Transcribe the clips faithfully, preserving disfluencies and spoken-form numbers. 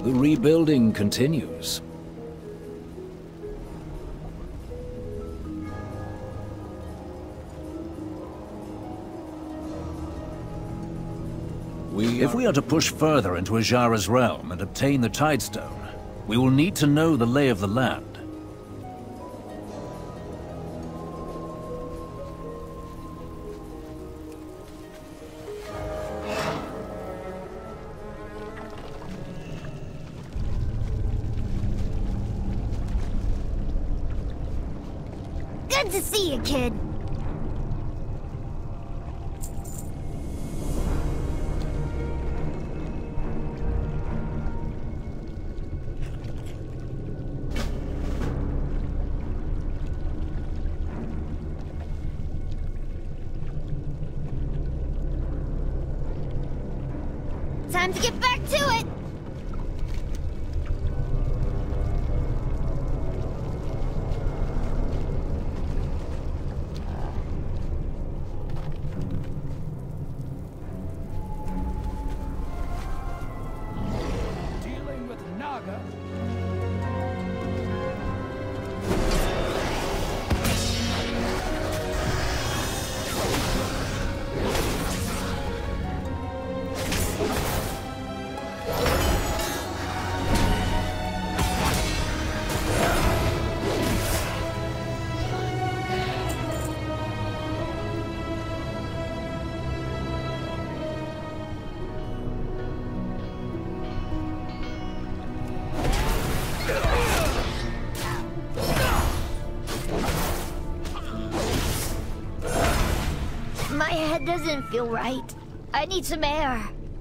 The rebuilding continues. We if we are to push further into Azshara's realm and obtain the Tidestone, we will need to know the lay of the land. Good to see you, kid. Time to get back to it! Dealing with Naga. My head doesn't feel right. I need some air.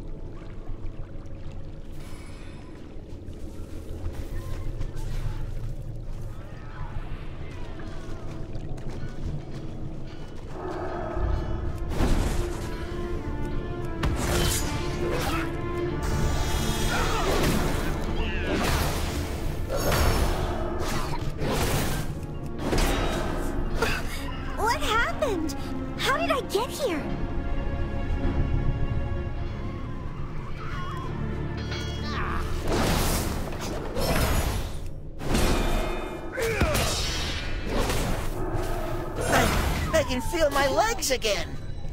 What happened? How did I get here? I, I can feel my legs again.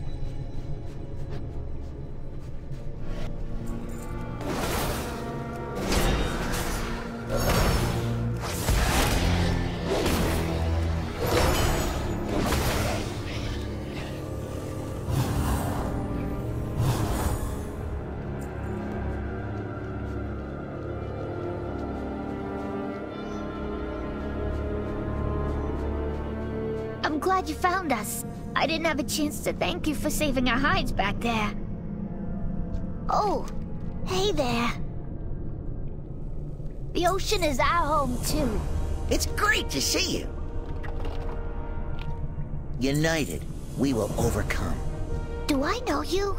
I'm glad you found us. I didn't have a chance to thank you for saving our hides back there. Oh, hey there. The ocean is our home, too. It's great to see you. United, we will overcome. Do I know you?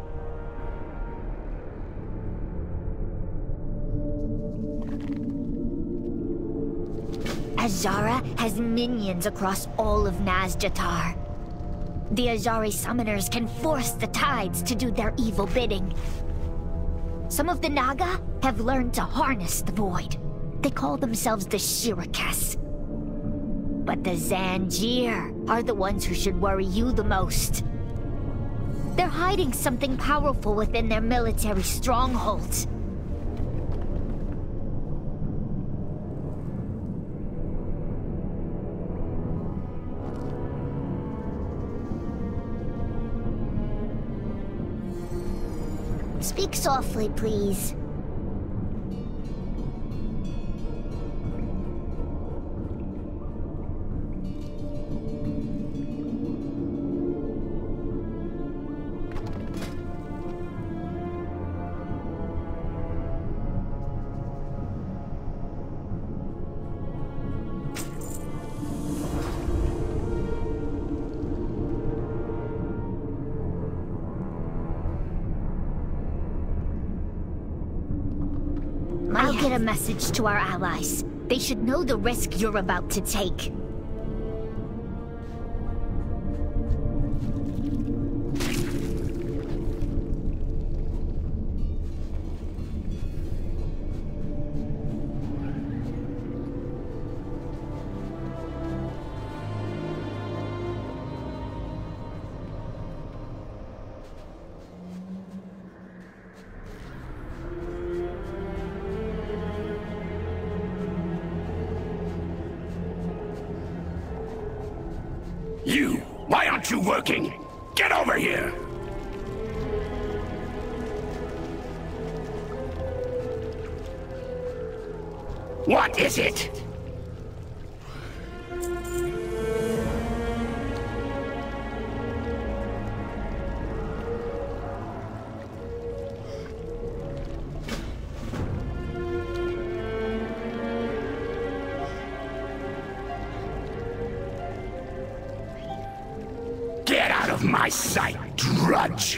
Azshara has minions across all of Nazjatar. The Azari summoners can force the tides to do their evil bidding. Some of the Naga have learned to harness the void. They call themselves the Shirakas. But the Zanjir are the ones who should worry you the most. They're hiding something powerful within their military strongholds. Speak softly, please. I'll get a message to our allies. They should know the risk you're about to take. You! Why aren't you working? Get over here! What is it? Get out of my sight, drudge!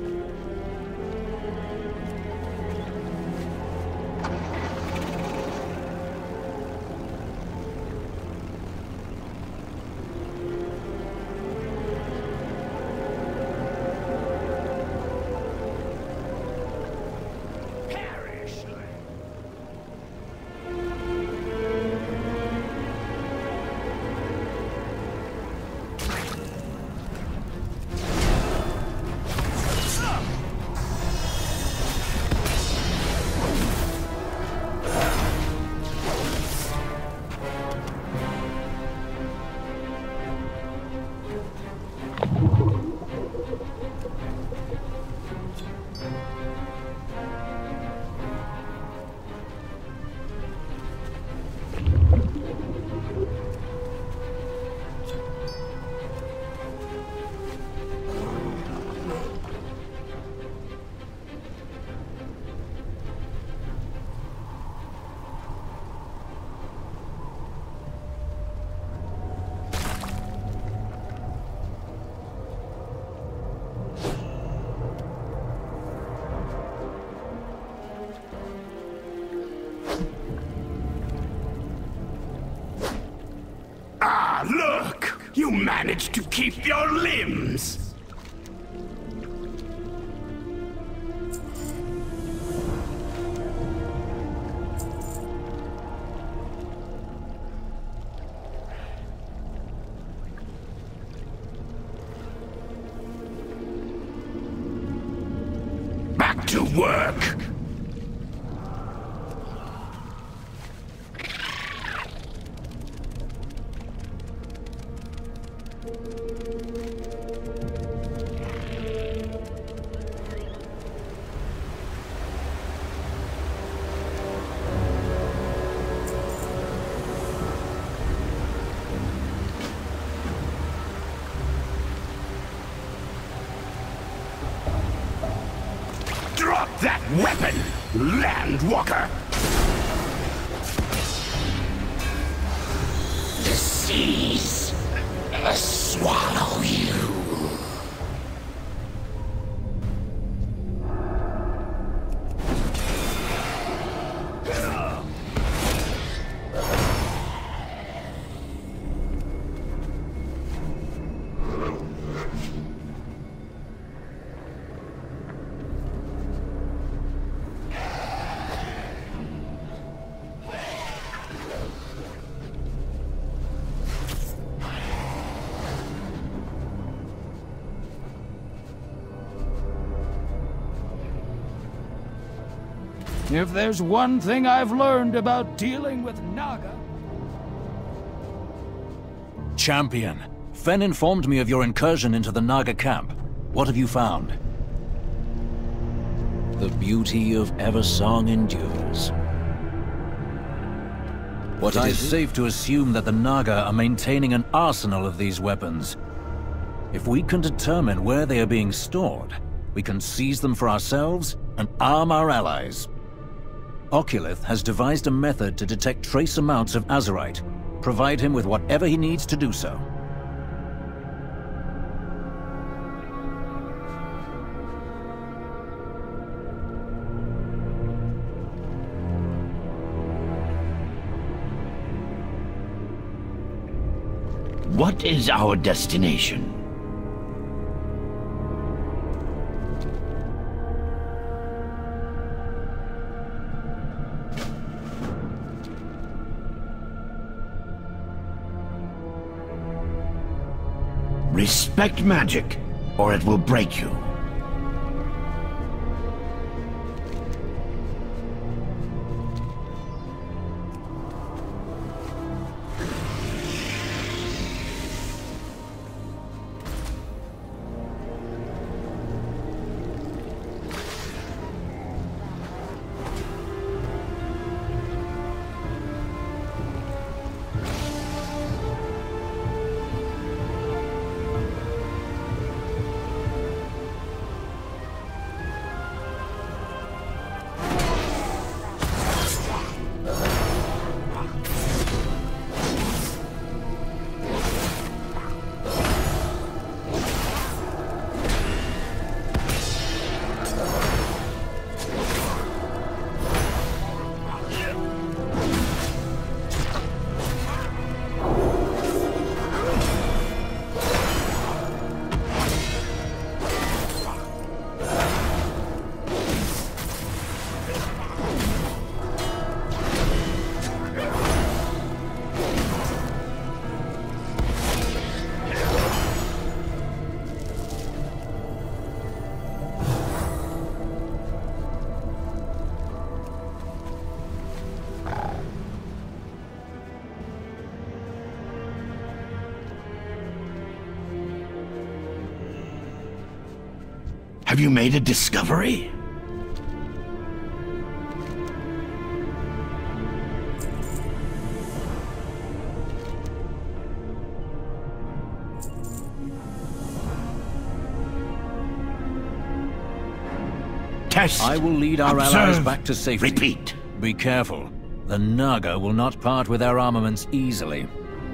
Look! You managed to keep your limbs! Back to work! That weapon, Landwalker! The seas uh, swallow you. If there's one thing I've learned about dealing with Naga... Champion, Fen informed me of your incursion into the Naga camp. What have you found? The beauty of Eversong endures. What it is safe to assume that the Naga are maintaining an arsenal of these weapons. If we can determine where they are being stored, we can seize them for ourselves and arm our allies. Oculith has devised a method to detect trace amounts of Azerite. Provide him with whatever he needs to do so. What is our destination? Respect magic, or it will break you. Have you made a discovery? Test. I will lead our Observe. allies back to safety. Repeat. Be careful. The Naga will not part with their armaments easily.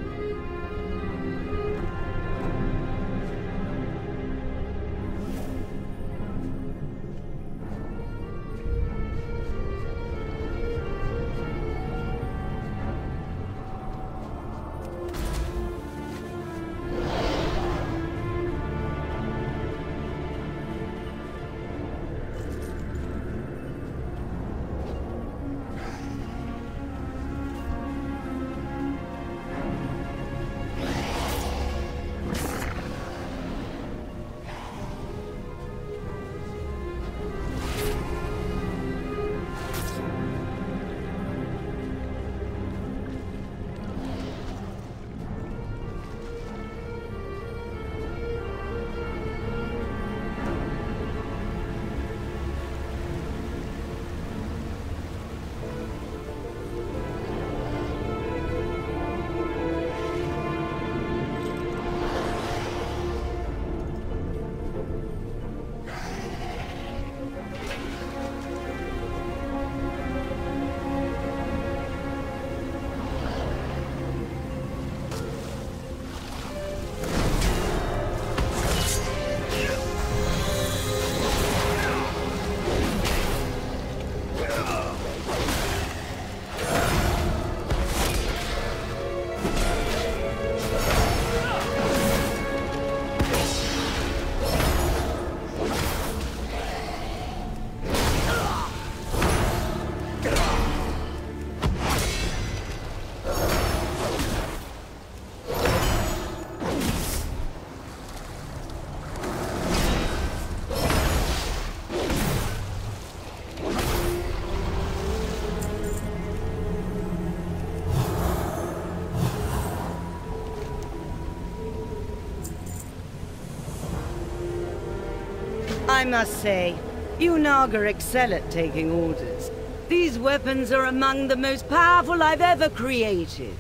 I must say, you Naga excel at taking orders. These weapons are among the most powerful I've ever created.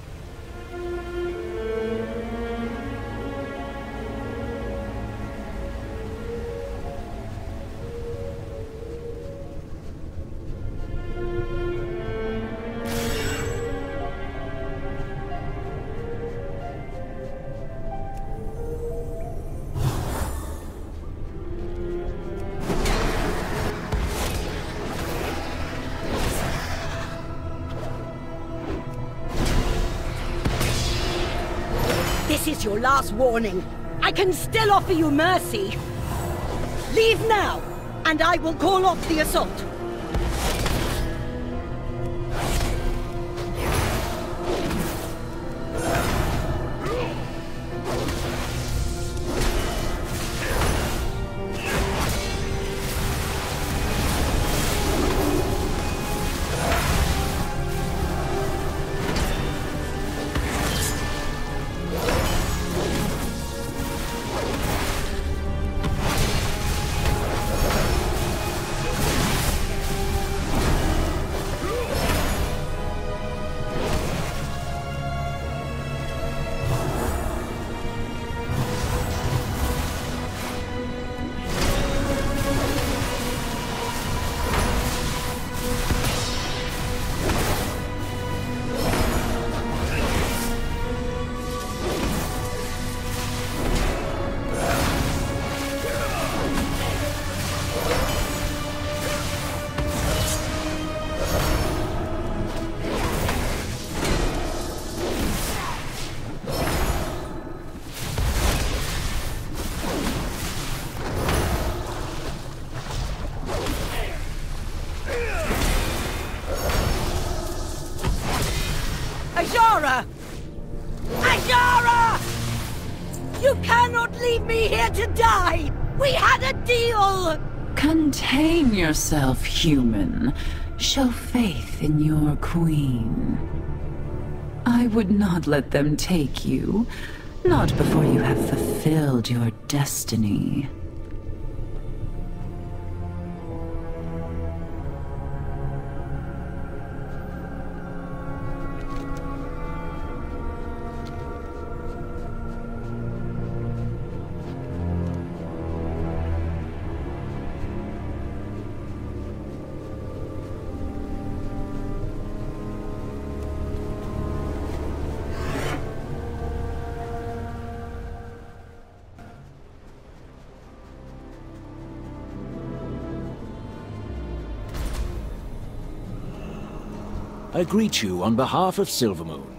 This is your last warning. I can still offer you mercy. Leave now, and I will call off the assault. Azara! Azara! You cannot leave me here to die! We had a deal! Contain yourself, human. Show faith in your queen. I would not let them take you. Not before you have fulfilled your destiny. I greet you on behalf of Silvermoon.